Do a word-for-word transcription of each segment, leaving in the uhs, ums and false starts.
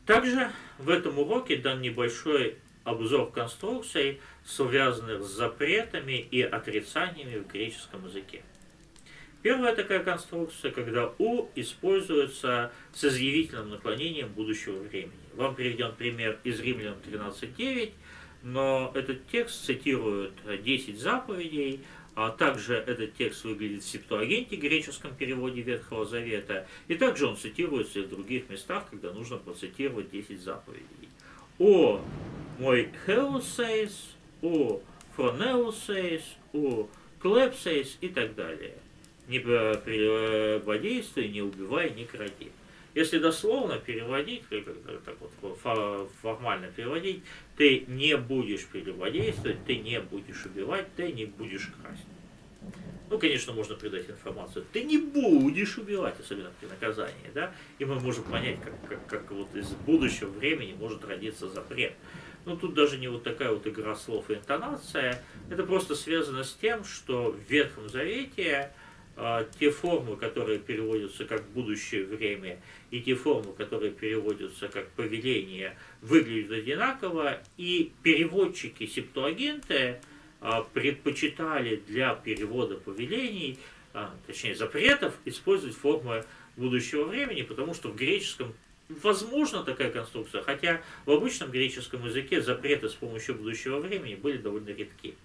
Также в этом уроке дан небольшой обзор конструкций, связанных с запретами и отрицаниями в греческом языке. Первая такая конструкция, когда «у» используется с изъявительным наклонением будущего времени. Вам приведен пример из Римлянам тринадцать девять, но этот текст цитирует десять заповедей, а также этот текст выглядит в Септуагинте, греческом переводе Ветхого Завета, и также он цитируется и в других местах, когда нужно процитировать десять заповедей. «О мой хеусейс», «о фронеусейс», «о клепсейс» и так далее. Не прелюбодействуй, не убивай, не кради. Если дословно переводить, так вот формально переводить, ты не будешь прелюбодействовать, ты не будешь убивать, ты не будешь красть. Ну, конечно, можно придать информацию. Ты не будешь убивать, особенно при наказании, да? И мы можем понять, как, как, как вот из будущего времени может родиться запрет. Но тут даже не вот такая вот игра слов и интонация. Это просто связано с тем, что в Ветхом Завете те формы, которые переводятся как «будущее время», и те формы, которые переводятся как «повеление», выглядят одинаково, и переводчики Септуагинты предпочитали для перевода повелений, точнее запретов, использовать формы будущего времени, потому что в греческом возможна такая конструкция, хотя в обычном греческом языке запреты с помощью будущего времени были довольно редки.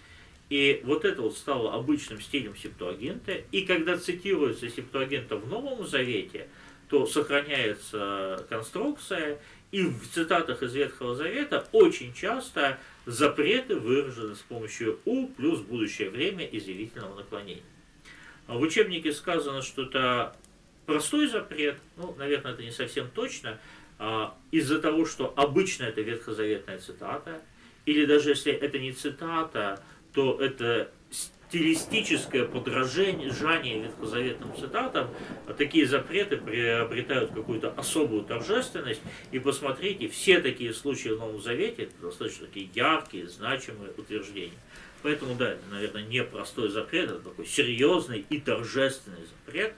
И вот это вот стало обычным стилем Септуагинты. И когда цитируется Септуагинта в Новом Завете, то сохраняется конструкция, и в цитатах из Ветхого Завета очень часто запреты выражены с помощью «у» плюс будущее время изъявительного наклонения. В учебнике сказано, что это простой запрет, ну, наверное, это не совсем точно, из-за того, что обычно это ветхозаветная цитата, или даже если это не цитата, то это стилистическое подражание ветхозаветным цитатам, такие запреты приобретают какую-то особую торжественность. И посмотрите, все такие случаи в Новом Завете, это достаточно такие яркие, значимые утверждения. Поэтому, да, это, наверное, не простой запрет, это такой серьезный и торжественный запрет,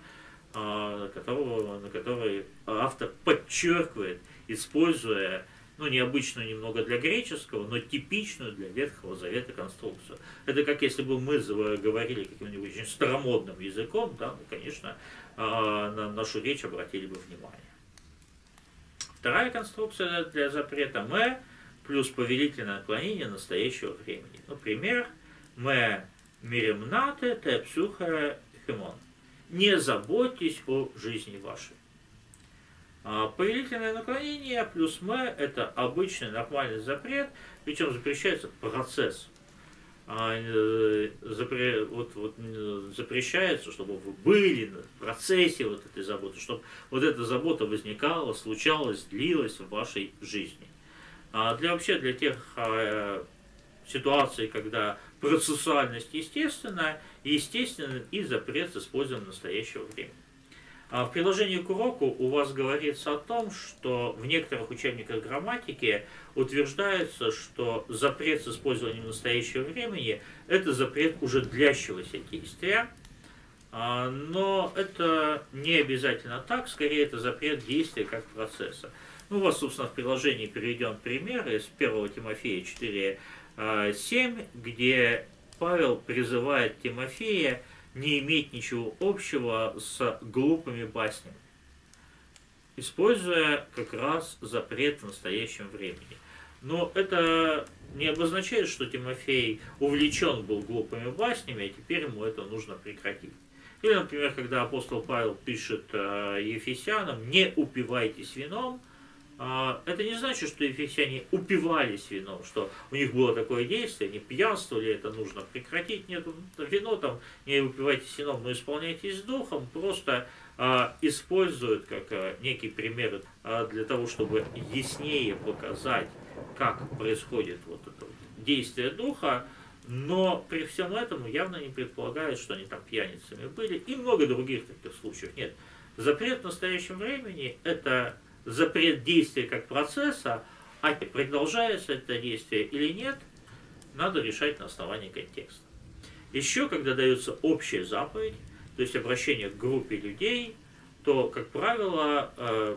которого, на который автор подчеркивает, используя ну, необычную немного для греческого, но типичную для Ветхого Завета конструкцию. Это как если бы мы говорили каким-нибудь очень старомодным языком, да, ну, конечно, на нашу речь обратили бы внимание. Вторая конструкция для запрета – «мэ» плюс повелительное наклонение настоящего времени. Например, «мэ миремнате те псюхе хемон». «Не заботьтесь о жизни вашей». Повелительное наклонение плюс «мэ» – это обычный нормальный запрет, причем запрещается процесс. Запре... Вот, вот, запрещается, чтобы вы были в процессе вот этой заботы, чтобы вот эта забота возникала, случалась, длилась в вашей жизни. А для, вообще для тех а, ситуаций, когда процессуальность естественна, естественен и запрет с использованием настоящего времени. В приложении к уроку у вас говорится о том, что в некоторых учебниках грамматики утверждается, что запрет с использованием настоящего времени – это запрет уже длящегося действия, но это не обязательно так, скорее это запрет действия как процесса. Ну, у вас, собственно, в приложении приведен пример из первого Тимофея четыре семь, где Павел призывает Тимофея не иметь ничего общего с глупыми баснями, используя как раз запрет в настоящем времени. Но это не обозначает, что Тимофей увлечен был глупыми баснями, а теперь ему это нужно прекратить. Или, например, когда апостол Павел пишет Ефесянам «не упивайтесь вином», это не значит, что ефесяне упивались вином, что у них было такое действие, они пьянствовали, это нужно прекратить. Нет, вино там, не упивайтесь вином, но исполняйтесь духом, просто а, используют как а, некий пример а, для того, чтобы яснее показать, как происходит вот это вот действие духа, но при всем этом явно не предполагают, что они там пьяницами были, и много других таких случаев. Нет, запрет в настоящем времени – это запрет действия как процесса, а продолжается это действие или нет, надо решать на основании контекста. Еще, когда дается общая заповедь, то есть обращение к группе людей, то, как правило,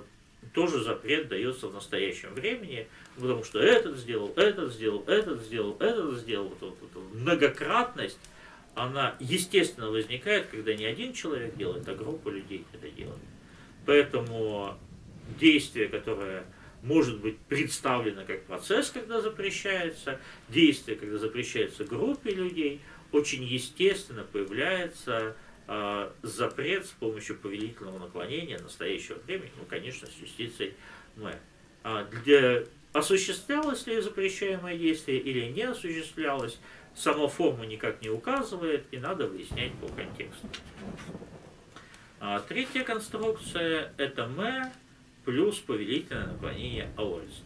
тоже запрет дается в настоящем времени, потому что этот сделал, этот сделал, этот сделал, этот сделал. Вот, вот, вот, многократность, она естественно возникает, когда не один человек делает, а группа людей это делает. Поэтому действие, которое может быть представлено как процесс, когда запрещается, действие, когда запрещается группе людей, очень естественно появляется э, запрет с помощью повелительного наклонения настоящего времени, ну, конечно, с юстицией Мэ. А для, осуществлялось ли запрещаемое действие или не осуществлялось, сама форма никак не указывает, и надо выяснять по контексту. А третья конструкция – это Мэ плюс повелительное наклонение аориста.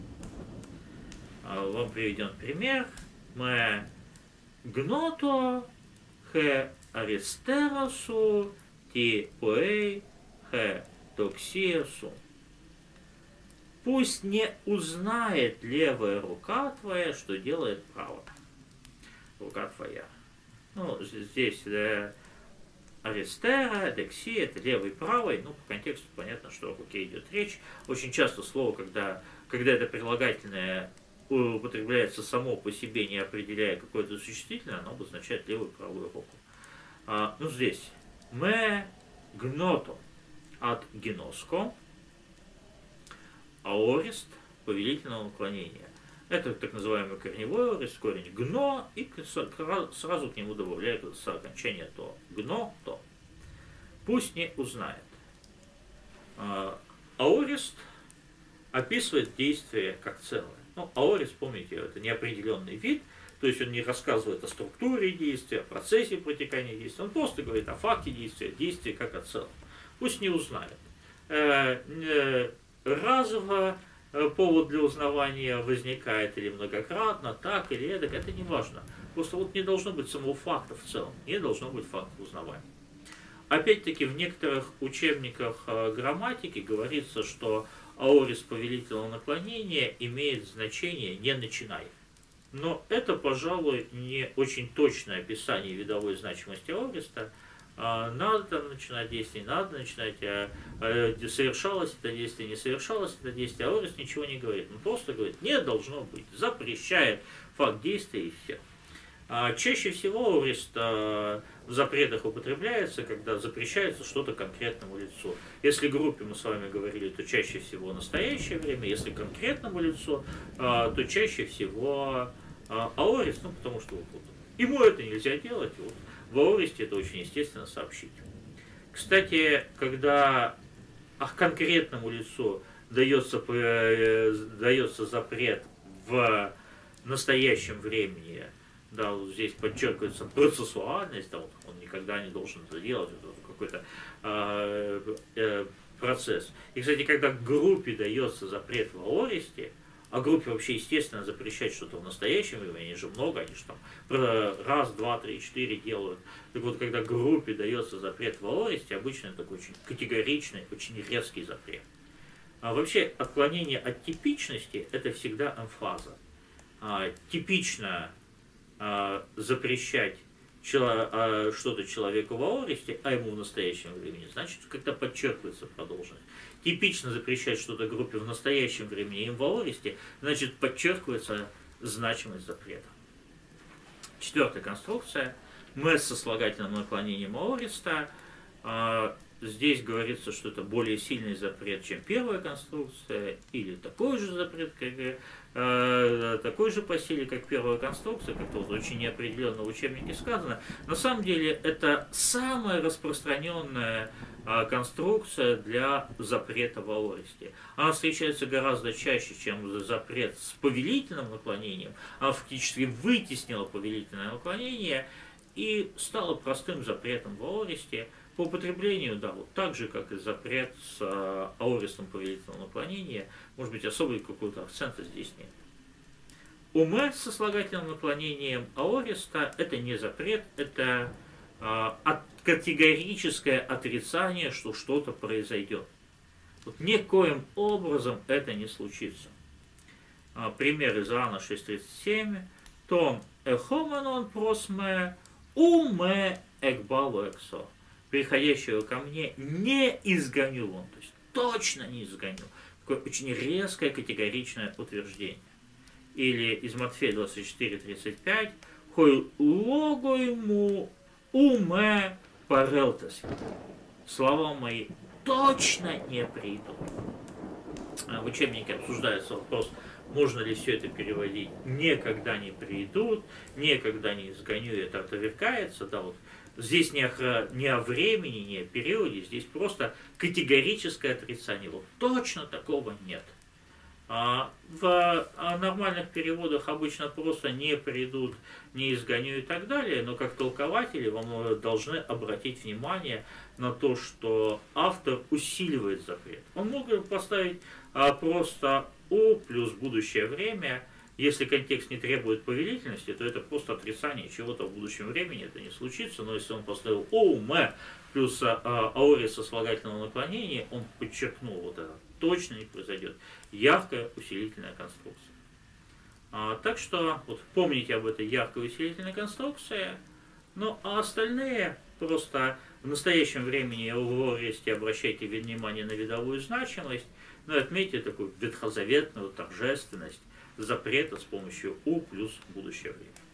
А вам приведен пример. Мэ гното хе аристеросу ти поэй хе токсиесу. Пусть не узнает левая рука твоя, что делает правая рука твоя. Ну, здесь да, аристера, декси, это левый, правый. Ну, по контексту понятно, что о руке идет речь. Очень часто слово, когда, когда это прилагательное употребляется само по себе, не определяя какое-то существительное, оно обозначает левую и правую руку. А, ну, здесь ме гното от геноско, аорист повелительного наклонения. Это так называемый корневой аорист, корень гно, и сразу к нему добавляется окончание то. Гно, то. Пусть не узнает. А, аорист описывает действие как целое. Ну, аорист, помните, это неопределенный вид, то есть он не рассказывает о структуре действия, о процессе протекания действия, он просто говорит о факте действия, действия как о целом. Пусть не узнает. Э, э, разово повод для узнавания возникает или многократно, так или эдак, это не важно. Просто вот не должно быть самого факта в целом, не должно быть факта узнавания. Опять-таки в некоторых учебниках грамматики говорится, что аорист повелительного наклонения имеет значение «не начинай». Но это, пожалуй, не очень точное описание видовой значимости аориста. Надо там начинать действие, надо начинать, а, а, совершалось это действие, не совершалось это действие, аорист ничего не говорит. Он просто говорит, не должно быть, запрещает факт действия и все. А чаще всего аорист а, в запретах употребляется, когда запрещается что-то конкретному лицу. Если группе мы с вами говорили, то чаще всего настоящее время, если конкретному лицу, а, то чаще всего а, аорист, ну потому что вот, ему это нельзя делать, вот. В аористе это очень естественно сообщить. Кстати, когда конкретному лицу дается, дается запрет в настоящем времени, да, вот здесь подчеркивается процессуальность, да, вот он никогда не должен это делать, это какой-то э, э, процесс. И, кстати, когда группе дается запрет в аористе, а группе вообще, естественно, запрещать что-то в настоящем времени, они же много, они же там раз, два, три, четыре делают. Так вот, когда группе дается запрет в аористе, обычно это такой очень категоричный, очень резкий запрет. А вообще, отклонение от типичности – это всегда эмфаза. А, типично а, запрещать а, что-то человеку в аористе, а ему в настоящем времени, значит, когда подчеркивается продолженность. Типично запрещать что-то группе в настоящем времени, им в аористе, значит, подчеркивается значимость запрета. Четвертая конструкция. Мэ с сослагательным наклонением аориста. Здесь говорится, что это более сильный запрет, чем первая конструкция, или такой же запрет, как, э, такой же по силе, как первая конструкция, как тут очень неопределенно в учебнике сказано. На самом деле это самая распространенная э, конструкция для запрета в аористе. Она встречается гораздо чаще, чем запрет с повелительным наклонением. Она фактически вытеснила повелительное наклонение и стала простым запретом в аористе. По употреблению, да, вот так же, как и запрет с а, аористом повелительного наклонения, может быть, особый какой-то акцента здесь нет. У Мэ с сослагательным наклонением аориста это не запрет, это а, от, категорическое отрицание, что что-то произойдет. Вот никоим образом это не случится. А, пример из Иоанна шесть тридцать семь. Том эхоменон просме уме экбалу эксо. Приходящего ко мне не изгоню вон. То есть точно не изгоню. Такое очень резкое, категоричное утверждение. Или из Матфея двадцать четыре тридцать пять «Хой лого ему уме парелтес». Слова мои точно не придут. В учебнике обсуждается вопрос, можно ли все это переводить «никогда не придут», «никогда не изгоню», это отвергается. Да, вот. Здесь не о, не о времени, не о периоде, здесь просто категорическое отрицание. Вот точно такого нет. А в а нормальных переводах обычно просто «не придут», «не изгоню» и так далее, но как толкователи вам должны обратить внимание на то, что автор усиливает запрет. Он мог бы поставить а, просто «о» плюс будущее время. Если контекст не требует повелительности, то это просто отрицание чего-то в будущем времени, это не случится. Но если он поставил «оуме» плюс а, аорис сослагательного наклонения, он подчеркнул вот это. Точно не произойдет. Яркая усилительная конструкция. А, так что вот помните об этой яркой усилительной конструкции. Ну а остальные просто в настоящем времени в аористе обращайте внимание на видовую значимость, но отметьте такую ветхозаветную торжественность запрета с помощью «у» плюс будущее время.